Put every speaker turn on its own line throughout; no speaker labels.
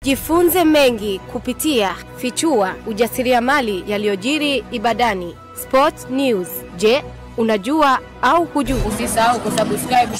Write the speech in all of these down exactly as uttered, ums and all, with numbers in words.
Jifunze mengi kupitia Fichua ujasiriamali yaliyojiri Ibadani. Sport News. Je, unajua au hujui?
Usisahau kusubscribe.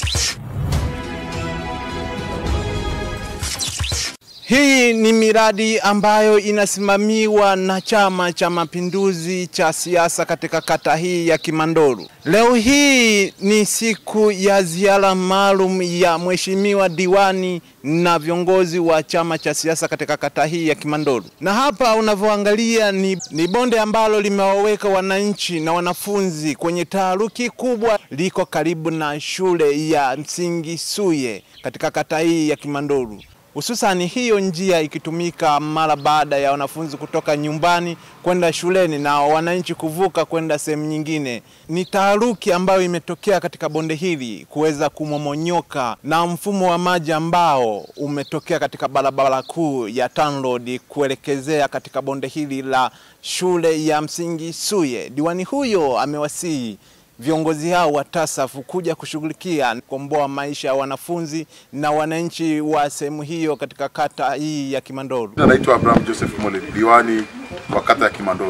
Hii ni miradi ambayo inasimamiwa na Chama cha Mapinduzi cha siasa katika kata hii ya Kimandolu. Leo hii ni siku ya ziara maalum ya mheshimiwa diwani na viongozi wa chama cha siasa katika kata hii ya Kimandolu. Na hapa unavyoangalia ni, ni bonde ambalo limewaweka wananchi na wanafunzi kwenye taharuki kubwa, liko karibu na shule ya msingi Suye katika kata hii ya Kimandolu. Hususani hiyo njia ikitumika mara baada ya wanafunzi kutoka nyumbani kwenda shuleni na wananchi kuvuka kwenda sehemu nyingine. Ni taharuki ambayo imetokea katika bonde hili kuweza kumomonyoka na mfumo wa maji ambao umetokea katika barabara kuu ya Town Road kuelekezea katika bonde hili la shule ya msingi Suye. Diwani huyo amewasihi viongozi hao wa TASAF kuja kushughulikia kukomboa maisha ya wanafunzi na wananchi wa sehemu hiyo katika kata hii ya Kimandolu.
Naitwa Abraham Joseph Mole, diwani wa kata ya Kimandolu.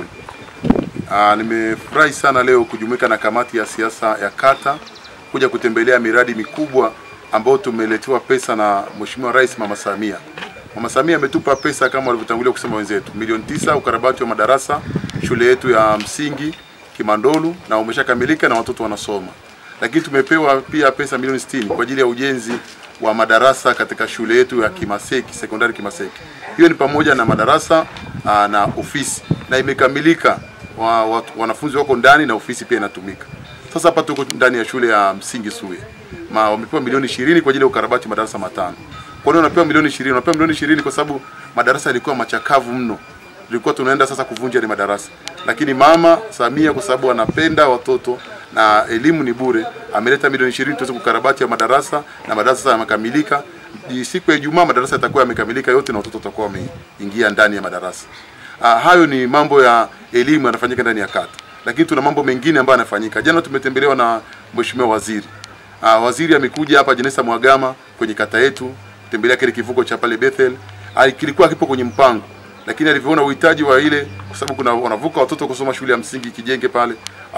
Ah, nimefurahi sana leo kujumuika na kamati ya siasa ya kata kuja kutembelea miradi mikubwa ambayo tumeletewa pesa na Mheshimiwa Rais Mama Samia. Mama Samia ametupa pesa kama walivyotangulia kusema wenzetu, milioni tisa ukarabati wa madarasa shule yetu ya msingi Kimandolu, na umeshakamilika na watoto wanasoma. Lakini tumepewa pia pesa milioni sitini kwa ajili ya ujenzi wa madarasa katika shule yetu ya Kimaseki, sekondari Kimaseki. Hiyo ni pamoja na madarasa aa, na ofisi, na imekamilika. Wa, wa, wanafunzi wako ndani na ofisi pia inatumika. Sasa hapa tuko ndani ya shule ya msingi Suye. Ma wamepewa milioni ishirini kwa ajili ya ukarabati madarasa matano. Kwa nini wanapewa milioni ishirini? Wanapewa milioni ishirini kwa sababu madarasa yalikuwa machakavu mno. Tulikuwa tunaenda sasa kuvunja ile madarasa. Lakini Mama Samia kwa sababu anapenda watoto na elimu ni bure, ameleta milioni ishirini tuweze kukarabati ya madarasa, na madarasa sasa yamekamilika. Siku ya Ijumaa madarasa yatakuwa yamekamilika yote na watoto watakuwa wameingia ndani ya madarasa. Ah, hayo ni mambo ya elimu yanafanyika ndani ya kata. Lakini tuna mambo mengine ambayo yanafanyika. Jana tumetembelewa na Mheshimiwa Waziri. Ah, waziri amekuja hapa Jenesa Mwagama kwenye kata yetu, kutembelea kile kivuko cha pale Bethel. Ah, kilikuwa kipo kwenye mpango, lakini alivyoona uhitaji wa ile, kwa sababu kuna wanavuka watoto kusoma shule ya msingi Kijenge pale,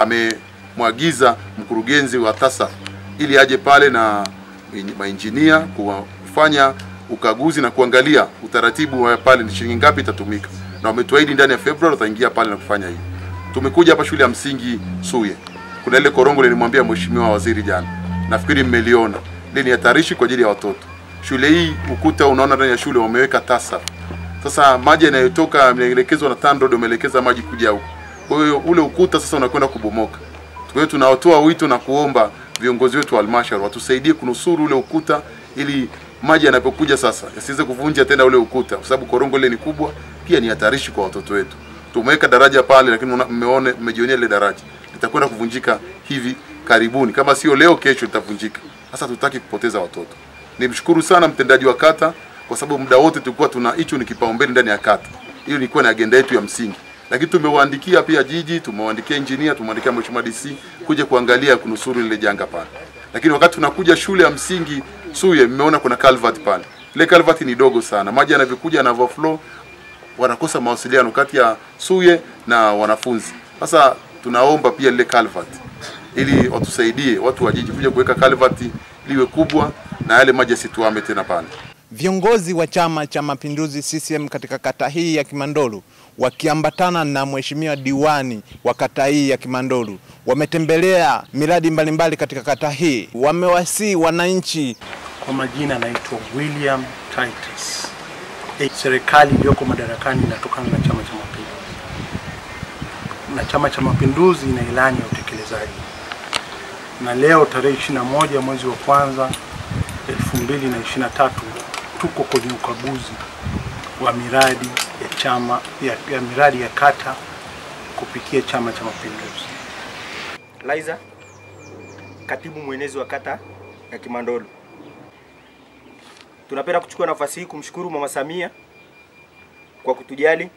amemwagiza mkurugenzi wa TASAF ili aje pale na mainjinia kufanya ukaguzi na kuangalia utaratibu wa pale ni shilingi ngapi itatumika, na wametuahidi ndani ya Februari wataingia pale na kufanya hiyo. Tumekuja hapa shule ya msingi Suye, kuna ile korongo nilimwambia Mheshimiwa Waziri jana, nafikiri mmeliona, ile ni hatarishi kwa ajili ya watoto. Shule hii ukuta unaona ndani ya shule wameweka TASAF. Sasa maji yanayotoka yameelekezwa na Town Road, wameelekeza maji kuja huko. Kwa hiyo ule ukuta sasa unakwenda kubomoka. Kwa hiyo tunatoa wito na kuomba viongozi wetu wa halmashauri watusaidie kunusuru ule ukuta ili maji yanapokuja sasa yasiweze kuvunja tena ule ukuta, kwa sababu korongo ile ni kubwa, pia ni hatarishi kwa watoto wetu. Tumeweka daraja pale, lakini mmeona mmejionea ile daraja litakwenda kuvunjika hivi karibuni, kama sio leo kesho litavunjika. Sasa tutaki kupoteza watoto. Nimshukuru sana mtendaji wa kata kwa sababu muda wote tulikuwa tuna hicho ni kipaumbele ndani ya kata. Hiyo ilikuwa ni agenda yetu ya msingi. Lakini tumewaandikia pia jiji, tumewaandikia engineer, tumewaandikia Mheshimiwa D C kuja kuangalia kunusuru ile janga pale. Lakini wakati tunakuja shule ya msingi Suye, mmeona kuna culvert pale. Ile culvert ni dogo sana. Maji yanavyokuja yana overflow, wanakosa mawasiliano kati ya Suye na wanafunzi. Sasa tunaomba pia ile culvert ili watusaidie watu wa jiji kuja kuweka culvert liwe kubwa na yale maji yasituame tena pale.
Viongozi wa Chama cha Mapinduzi C C M katika kata hii ya Kimandolu wakiambatana na mheshimiwa diwani wa kata hii ya Kimandolu wametembelea miradi mbalimbali katika kata hii. Wamewasihi wananchi.
Kwa majina naitwa William Titus. Serikali iliyoko madarakani inatokana na Chama cha Mapinduzi. Na Chama cha Mapinduzi ina ilani ya utekelezaji. Na leo tarehe ishirini na moja mwezi wa kwanza elfu mbili na ishirini na tatu tuko kwenye ukaguzi wa miradi ya chama ya, ya miradi ya kata kupitia Chama cha Mapinduzi.
Laiza, katibu mwenezi wa kata ya Kimandolu. Tunapenda kuchukua nafasi hii kumshukuru Mama Samia kwa kutujali,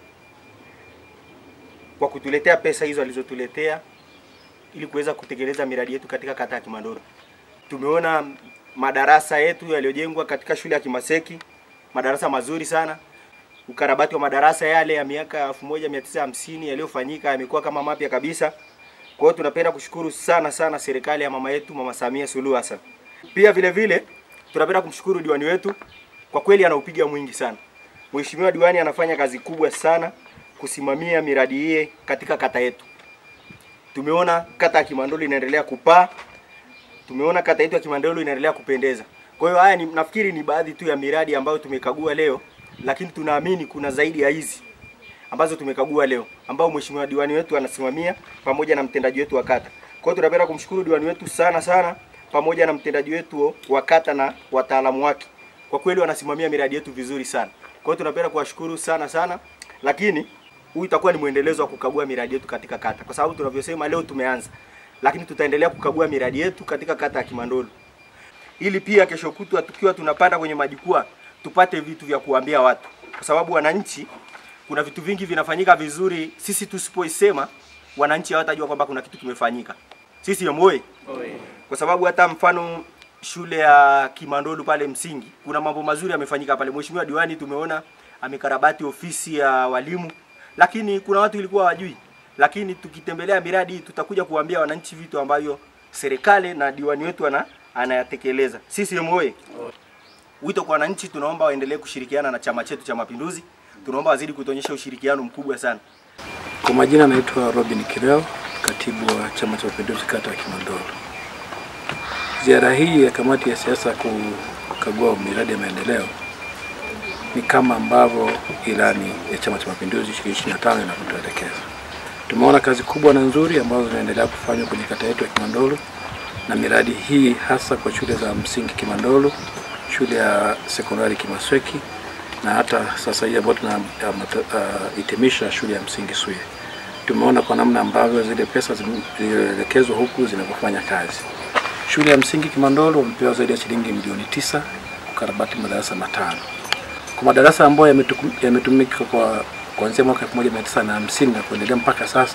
kwa kutuletea pesa hizo alizotuletea ili kuweza kutekeleza miradi yetu katika kata ya Kimandolu. Tumeona madarasa yetu yaliyojengwa katika shule ya Kimaseki, madarasa mazuri sana. ukarabati wa madarasa yale ya miaka elfu moja mia tisa hamsini yaliyofanyika yamekuwa kama mapya kabisa. Kwa hiyo tunapenda kushukuru sana sana serikali ya mama yetu Mama Samia Suluhu Hassan. Pia vile vile tunapenda kumshukuru diwani wetu, kwa kweli anaupiga mwingi sana. Mheshimiwa diwani anafanya kazi kubwa sana kusimamia miradi hii katika kata yetu. Tumeona kata ya Kimandolu inaendelea kupaa. Tumeona kata yetu ya Kimandolu inaendelea kupendeza. Kwa hiyo haya ni, nafikiri ni baadhi tu ya miradi ambayo tumekagua leo, lakini tunaamini kuna zaidi ya hizi ambazo tumekagua leo ambao mheshimiwa diwani wetu anasimamia pamoja na mtendaji wetu wa kata. Kwa hiyo tunapenda kumshukuru diwani wetu sana sana pamoja na mtendaji wetu wa kata na wataalamu wake. Kwa kweli wanasimamia miradi yetu vizuri sana. Kwa hiyo tunapenda kuwashukuru sana sana, lakini huu itakuwa ni muendelezo wa kukagua miradi yetu katika kata. Kwa sababu tunavyosema leo tumeanza, lakini tutaendelea kukagua miradi yetu katika kata ya Kimandolu. Ili pia kesho kutwa tukiwa tunapanda kwenye majukwaa tupate vitu vya kuambia watu. Kwa sababu wananchi kuna vitu vingi vinafanyika vizuri, sisi tusipoisema wananchi hawatajua kwamba kuna kitu kimefanyika. Sisi yomoi. Kwa sababu hata mfano shule ya Kimandolu pale msingi kuna mambo mazuri yamefanyika pale. Mheshimiwa diwani tumeona amekarabati ofisi ya walimu, lakini kuna watu ilikuwa hawajui. Lakini tukitembelea miradi tutakuja kuambia wananchi vitu ambavyo serikali na diwani wetu ana anayatekeleza. Sisi yomoi. Wito kwa wananchi, tunaomba waendelee kushirikiana na chama chetu cha Mapinduzi. Tunaomba wazidi kutuonyesha ushirikiano mkubwa sana.
Kwa majina naitwa Robin Kireo, katibu wa Chama cha Mapinduzi kata ya Kimandolu. Ziara hii ya kamati ya siasa kukagua miradi ya maendeleo ni kama ambavyo ilani ya Chama cha Mapinduzi ishirini ishirini na tano inavyotuelekeza. Tumeona kazi kubwa na nzuri ambazo zinaendelea kufanywa kwenye kata yetu ya Kimandolu, na miradi hii hasa kwa shule za msingi Kimandolu, shule ya sekondari Kimasweki, na hata sasa hivi ambapo tunahitimisha uh, shule ya msingi Suye. Tumeona kwa namna ambavyo zile pesa zilizoelekezwa huku zinapofanya kazi. Shule ya msingi Kimandolu wamepewa zaidi ya shilingi milioni tisa kukarabati madarasa matano. Kwa madarasa ambayo yametumika kwa kuanzia mwaka elfu moja mia tisa hamsini na kuendelea mpaka sasa,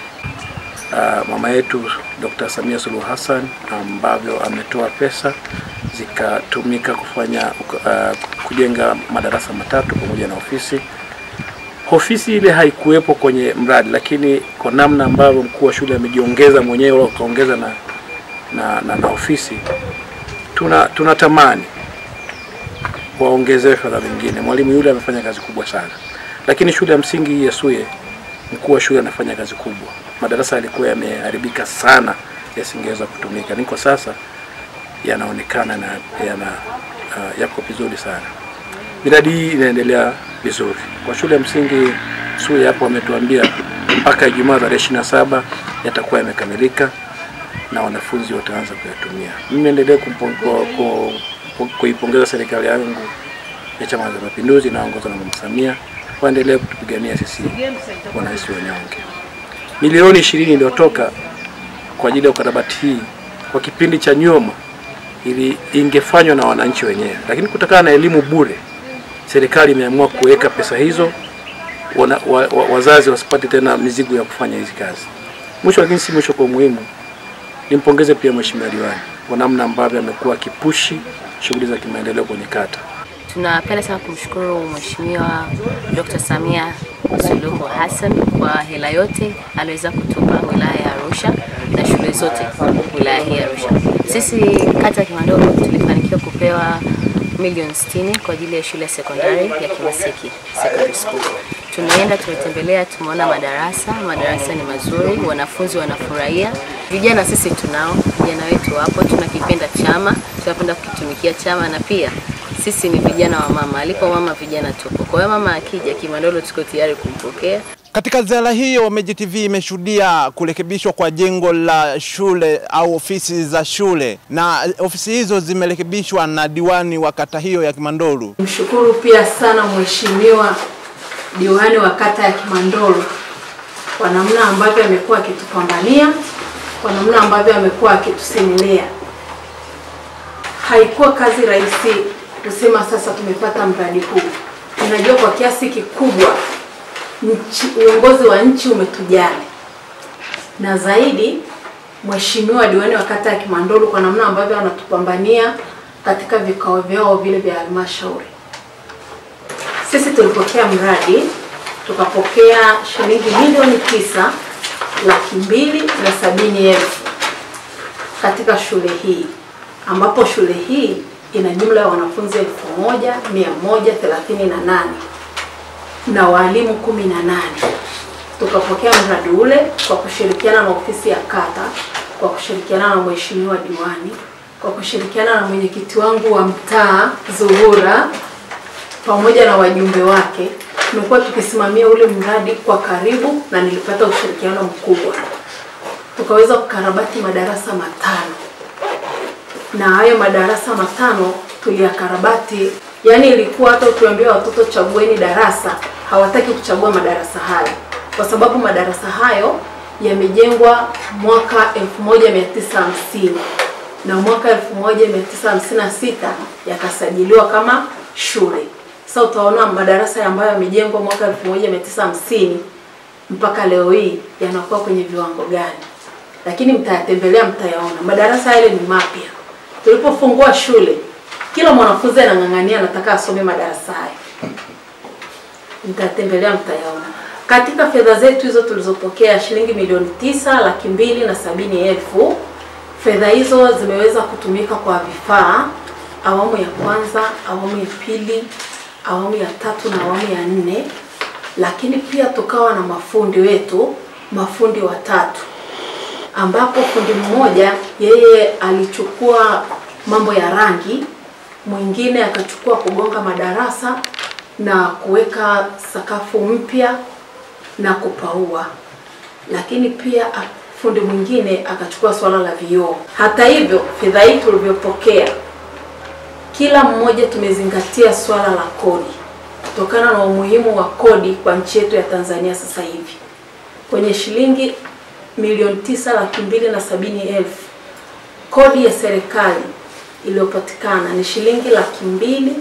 uh, mama yetu Dokta Samia Suluhu Hassan ambavyo ametoa pesa zikatumika kufanya uh, kujenga madarasa matatu pamoja na ofisi. Ofisi ile haikuwepo kwenye mradi, lakini kwa namna ambavyo mkuu wa shule amejiongeza mwenyewe akaongeza na na, na na ofisi, tuna tunatamani waongezewe fedha nyingine. Mwalimu yule amefanya kazi kubwa sana. Lakini shule ya msingi ya Suye, mkuu wa shule anafanya kazi kubwa. Madarasa yalikuwa yameharibika sana, yasingeweza kutumika. Ni kwa sasa yanaonekana na yana uh, yako vizuri sana. Miradi hii inaendelea vizuri. Kwa shule ya msingi Suye hapo wametuambia mpaka Ijumaa tarehe ishirini na saba yatakuwa yamekamilika na wanafunzi wataanza kuyatumia. Mimi naendelea kuipongeza serikali yangu ya Chama cha Mapinduzi inaongozwa na Mama Samia, waendelee kutupigania sisi wananchi wanyonge. Milioni ishirini iliyotoka kwa ajili ya ukarabati hii kwa kipindi cha nyuma ili ingefanywa na wananchi wenyewe, lakini kutokana na elimu bure serikali imeamua kuweka pesa hizo wana, wa, wa, wazazi wasipate tena mizigo ya kufanya hizi kazi. Mwisho lakini si mwisho kwa muhimu, nimpongeze pia mheshimiwa diwani kwa namna ambavyo amekuwa kipushi shughuli za kimaendeleo kwenye kata.
Tunapenda sana kumshukuru Mheshimiwa Dokta Samia Suluhu Hassan kwa hela yote aliweza kutupa wilaya ya Arusha na shule zote wilaya hii ya Arusha. Sisi kata ya Kimandolu tulifanikiwa kupewa milioni sitini kwa ajili ya shule ya sekondari ya Kimaseki Secondary School. Tumeenda, tumetembelea, tumeona madarasa, madarasa ni mazuri, wanafunzi wanafurahia. Vijana sisi tunao, vijana wetu hapo, tunakipenda chama, tunapenda kukitumikia chama, na pia sisi ni vijana wa mama, alipo mama vijana tupo. Kwa hiyo mama akija Kimandolu tuko tayari kumpokea.
Katika ziara hiyo Meji T V imeshuhudia kurekebishwa kwa jengo la shule au ofisi za shule, na ofisi hizo zimerekebishwa na diwani wa kata hiyo ya Kimandolu.
Mshukuru pia sana mheshimiwa diwani wa kata ya Kimandolu kwa namna ambavyo amekuwa akitupambania, kwa namna ambavyo amekuwa akitusimulia. Haikuwa kazi rahisi kusema sasa tumepata mradi huu. Tunajua kwa kiasi kikubwa uongozi wa nchi umetujali, na zaidi mheshimiwa diwani wa kata ya Kimandolu kwa namna ambavyo anatupambania katika vikao vyao vile vya halmashauri. sisi tulipokea mradi, tukapokea shilingi milioni tisa laki mbili na sabini elfu katika shule hii, ambapo shule hii ina jumla ya wanafunzi elfu moja mia moja thelathini na nane na walimu kumi na nane. Tukapokea mradi ule kwa kushirikiana na ofisi ya kata, kwa kushirikiana na mheshimiwa diwani, kwa kushirikiana na mwenyekiti wangu wa mtaa Zuhura pamoja na wajumbe wake. Tumekuwa tukisimamia ule mradi kwa karibu na nilipata ushirikiano mkubwa. Tukaweza kukarabati madarasa matano. Na hayo madarasa matano tuliyakarabati, yani ilikuwa hata ukiwaambia watoto chagueni darasa, hawataki kuchagua madarasa hayo. Kwa sababu madarasa hayo yamejengwa mwaka elfu moja mia tisa hamsini na mwaka elfu moja mia tisa hamsini na sita yakasajiliwa kama shule. Sasa utaona madarasa ambayo yamejengwa mwaka elfu moja mia tisa hamsini mpaka leo hii yanakuwa kwenye viwango gani. Lakini mtayatembelea mtayaona. Madarasa yale ni mapya. Tulipofungua shule, kila mwanafunzi anang'ang'ania anataka asome madarasa haya. Mtatembelea mtayaona. Katika fedha zetu hizo tulizopokea shilingi milioni tisa laki mbili na sabini elfu, fedha hizo zimeweza kutumika kwa vifaa awamu ya kwanza, awamu ya pili, awamu ya tatu na awamu ya nne, lakini pia tukawa na mafundi wetu, mafundi watatu, ambapo fundi mmoja yeye alichukua mambo ya rangi, mwingine akachukua kugonga madarasa na kuweka sakafu mpya na kupaua, lakini pia fundi mwingine akachukua swala la vioo. Hata hivyo, fedha hii tulivyopokea, kila mmoja tumezingatia swala la kodi kutokana na umuhimu wa kodi kwa nchi yetu ya Tanzania sasa hivi. Kwenye shilingi milioni tisa laki mbili na sabini elfu, kodi ya serikali iliyopatikana ni shilingi laki mbili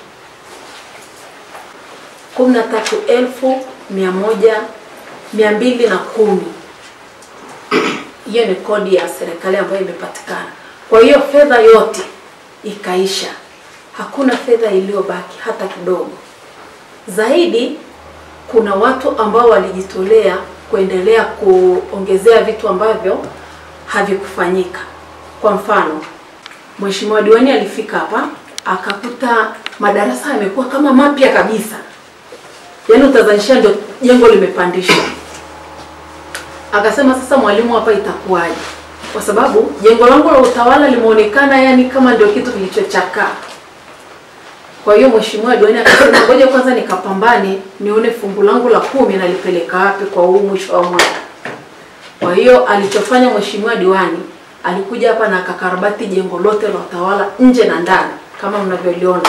kumi na tatu elfu mia moja mia mbili na kumi. Hiyo ni kodi ya serikali ambayo imepatikana. Kwa hiyo fedha yote ikaisha, hakuna fedha iliyobaki hata kidogo. Zaidi, kuna watu ambao walijitolea kuendelea kuongezea vitu ambavyo havikufanyika. Kwa mfano, mheshimiwa diwani alifika hapa akakuta madarasa yamekuwa kama mapya kabisa. Yaani utazanisha ndio jengo limepandishwa. Akasema sasa mwalimu hapa itakuwaje? Kwa sababu jengo langu la utawala limeonekana yani kama ndio kitu kilichochakaa. Kwa hiyo mheshimiwa diwani akasema ngoja kwanza nikapambane nione fungu langu la kumi na lipeleka wapi kwa huu mwisho wa mwaka. Kwa hiyo alichofanya mheshimiwa diwani, alikuja hapa na akakarabati jengo lote la utawala nje na ndani kama mnavyoliona.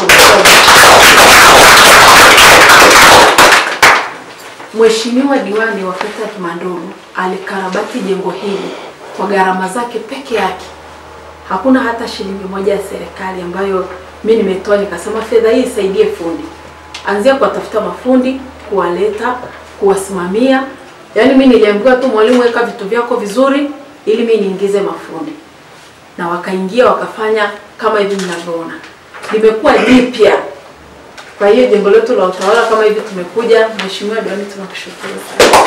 Mheshimiwa diwani wa kata ya Kimandolu alikarabati jengo hili kwa gharama zake peke yake. Hakuna hata shilingi moja ya serikali ambayo mimi nimetoa nikasema fedha hii isaidie fundi. Anzia kuwatafuta mafundi, kuwaleta, kuwasimamia. Yaani mimi niliambiwa tu mwalimu weka vitu vyako vizuri ili mimi niingize mafundi. Na wakaingia wakafanya kama hivi mnavyoona. Limekuwa jipya. Kwa hiyo jengo letu la utawala kama hivi tumekuja, mheshimiwa diwani tunakushukuru sana.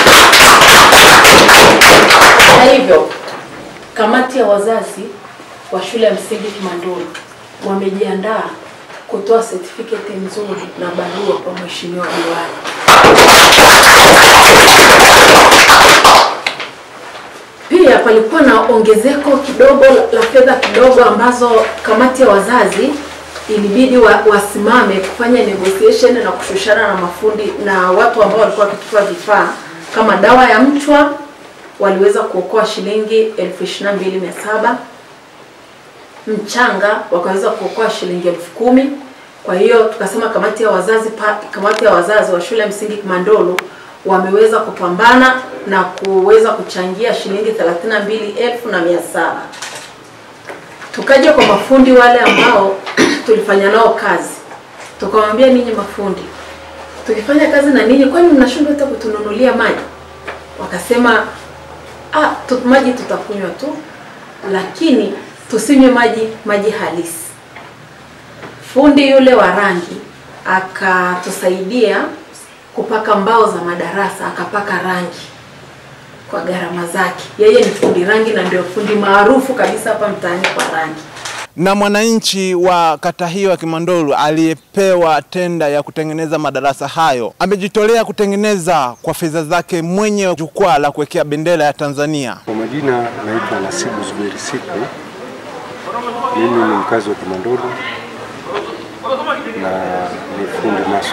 Kwa hivyo, kamati ya wazazi wa shule ya msingi Kimandolu wamejiandaa kutoa certificate nzuri na barua kwa mheshimiwa diwani. Pia palikuwa na ongezeko kidogo la fedha kidogo ambazo kamati ya wazazi ilibidi wa, wasimame kufanya negotiation na kushushana na mafundi na watu ambao walikuwa wakitupa vifaa kama dawa ya mchwa waliweza kuokoa shilingi elfu ishirini na mbili mia saba, mchanga wakaweza kuokoa shilingi elfu kumi. Kwa hiyo tukasema kamati ya wazazi pa, kamati ya wazazi wa shule ya msingi Kimandolu wameweza kupambana na kuweza kuchangia shilingi thelathini na mbili elfu na mia saba. Tukaja kwa mafundi wale ambao tulifanya nao kazi. Tukamwambia ninyi mafundi, tukifanya kazi na ninyi kwani mnashindwa hata kutununulia maji? Wakasema ah, tu, maji tutakunywa tu, lakini tusinywe maji maji halisi. Fundi yule wa rangi akatusaidia kupaka mbao za madarasa, akapaka rangi kwa gharama zake. Yeye ni fundi rangi na ndio fundi maarufu kabisa hapa mtaani kwa rangi.
Na mwananchi wa kata hiyo ya Kimandolu aliyepewa tenda ya kutengeneza madarasa hayo amejitolea kutengeneza kwa fedha zake mwenye jukwaa la kuwekea bendera ya Tanzania.
Kwa majina naitwa Nasibu Zuberi Siku. Mimi ni mkazi wa Kimandolu na ni fundi maso.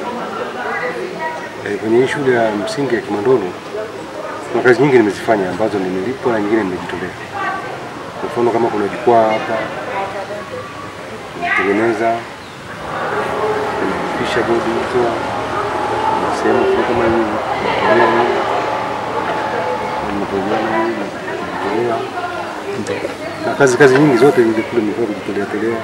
E, kwenye shule ya msingi ya Kimandolu kuna kazi nyingi nimezifanya ambazo nimelipwa na nyingine nimejitolea. Kwa mfano kama kuna jukwaa hapa kutengeneza, kupisha bodi hizo, sehemu kama hii, na kazi kazi nyingi zote ile kule mikoa kujitolea tolea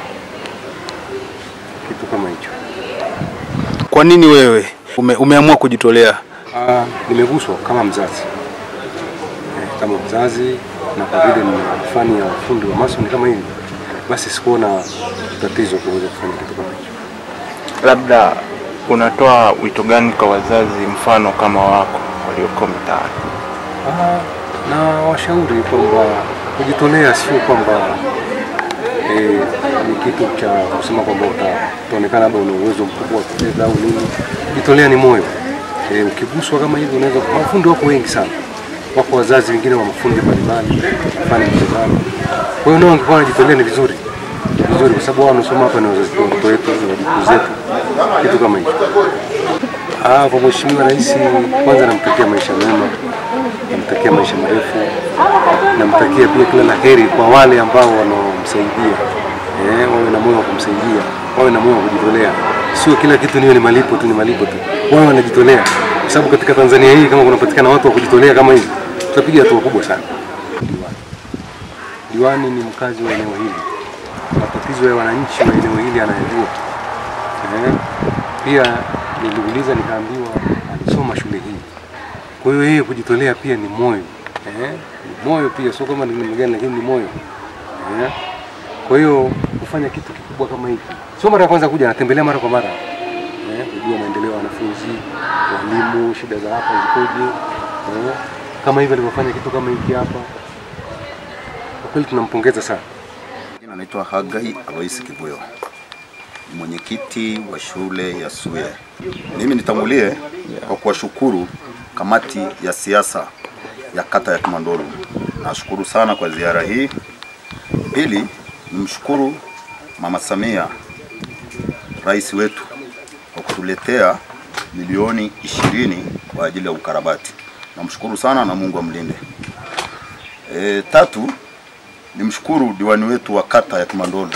kitu kama hicho.
Kwa nini wewe ume, umeamua kujitolea?
Ah, nimeguswa kama mzazi. Eh, kama mzazi na kwa vile ni fani ya fundi wa mason kama hivi, basi sikuona tatizo kuweza kufanya kitu kama hicho.
Labda unatoa wito gani kwa wazazi mfano kama wako walioko mtaani?
Ah, na washauri kwamba kujitolea sio kwamba eh, ni kitu cha kusema kwamba utaonekana labda una uwezo mkubwa wa kufedha au nini. Kujitolea ni moyo. Eh, ukiguswa kama hivi unaweza, mafundi wako wengi sana. Wako wazazi wengine wa mafundi mbalimbali, fani mbalimbali. Kwa hiyo nao wangekuwa wanajitolea ni vizuri. Vizuri kwa sababu wao wanasoma hapa ni wazazi wetu, ni wajukuu zetu. Kitu kama hicho. Ah, kwa Mheshimiwa Rais kwanza namtakia maisha mema, namtakia maisha marefu, namtakia pia kila laheri kwa wale ambao wanaomsaidia. Eh, wawe na moyo wa kumsaidia, wawe na moyo wa kujitolea. Sio kila kitu niwe ni malipo tu, ni malipo tu. Wao wanajitolea. Kwa sababu katika Tanzania hii kama kunapatikana watu wa kujitolea kama hivi, tutapiga hatua kubwa sana. Diwani. Diwani ni mkazi wa eneo hili. Matatizo ya wananchi wa eneo hili anayajua. Eh, pia niliuliza nikaambiwa alisoma shule hii. Kwa hiyo yeye kujitolea pia ni moyo. Eh, ni moyo pia, sio kama ni mgeni lakini ni moyo. Eh, kwa hiyo kufanya kitu kikubwa kama hiki. Sio mara ya kwanza kuja, anatembelea mara kwa mara. Eh, kujua maendeleo ya wanafunzi, walimu, shida za hapa zikoje. Eh, kama hivi alivyofanya kitu kama hiki hapa. Kwa kweli tunampongeza sana.
Jina naitwa Hagai Aloisi Kibuyo, mwenyekiti wa shule ya Suye. Mimi nitangulie kwa kuwashukuru kamati ya siasa ya kata ya Kimandolu. Nashukuru sana kwa ziara hii. Pili, nimshukuru Mama Samia, rais wetu, kwa kutuletea milioni ishirini kwa ajili ya ukarabati. Namshukuru sana na Mungu amlinde. E, tatu, nimshukuru diwani wetu wa kata ya Kimandolu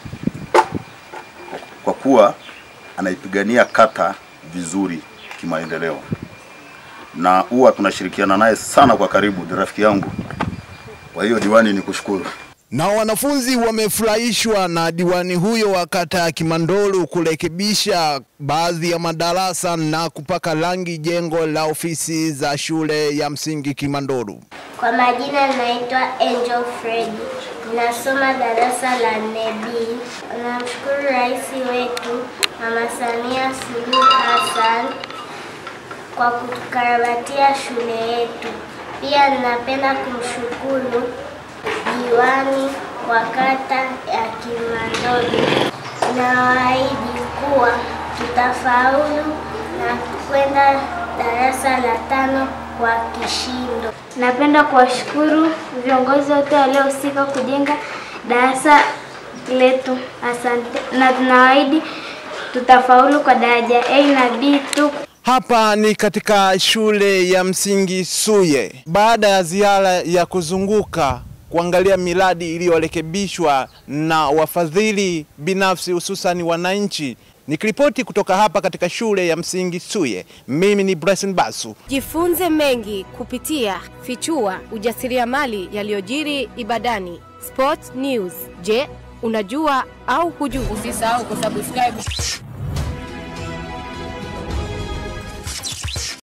kwa kuwa anaipigania kata vizuri kimaendeleo. Na huwa tunashirikiana naye sana kwa karibu, ni rafiki yangu. Kwa hiyo diwani nikushukuru.
Na wanafunzi wamefurahishwa na diwani huyo wa kata ya Kimandolu kurekebisha baadhi ya madarasa na kupaka rangi jengo la ofisi za shule ya msingi Kimandolu.
Kwa majina naitwa Angel Fred. Nasoma darasa la nne B. Namshukuru rais wetu Mama Samia Suluhu Hassan kwa kutukarabatia shule yetu. Pia ninapenda kumshukuru diwani wa kata ya Kimandolu. Nawaahidi kuwa tutafaulu na kwenda darasa la tano kwa kishindo.
Napenda kuwashukuru viongozi wote waliohusika kujenga darasa letu. Asante. Na tunawaahidi tutafaulu kwa daraja A na B tu.
Hapa ni katika shule ya msingi Suye. Baada ya ziara ya kuzunguka kuangalia miradi iliyorekebishwa na wafadhili binafsi hususan wananchi, nikiripoti kutoka hapa katika shule ya msingi Suye, mimi ni Bryson Basu.
Jifunze mengi kupitia Fichua ujasiriamali yaliyojiri Ibadani. Sport News. Je, unajua au hujui?
Usisahau kusubscribe